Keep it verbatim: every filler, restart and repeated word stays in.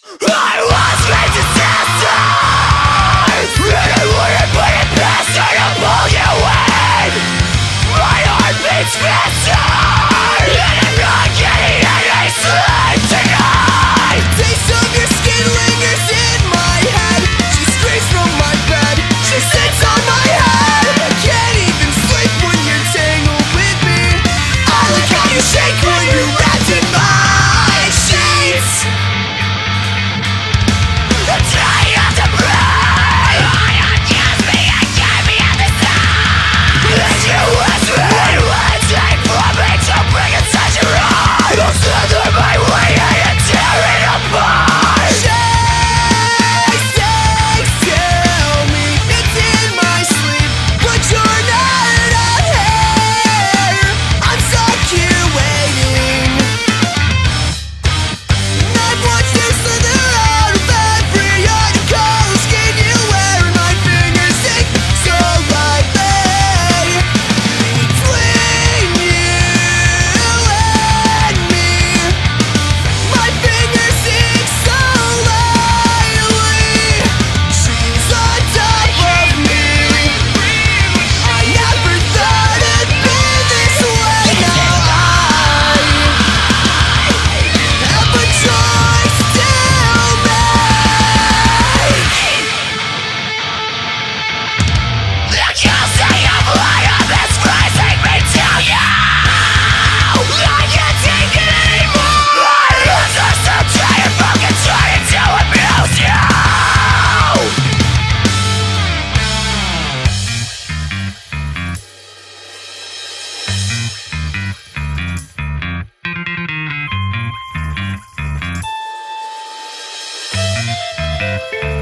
I was made to disaster, and I wouldn't put it past her to pull you in. My heart beats faster, and I'm not getting any sleep tonight. The taste of your skin lingers in my head. She strays from my bed, she sits on my head. I can't even sleep when you're tangled with me. I like how you shake when you're wrapped in my sheets. I'm trying not to breathe. Why not just be and get me at the side? As you whisper, what will it take for me to bring it such a ride? I'll stand on my way and tear it apart. Shake, shake, tell me it's in my sleep, but you're not out here. I'm stuck here waiting. I've watched you slither out of every article of skin you wear, and my fingers sink so lightly between you and me. My fingers sink so lightly. She's on top of me. I never thought it'd be this way. Now I have a choice to make. The guilty of light of this rising me to you. I can't take it anymore. My hands are so tired from trying to abuse you. Thank you.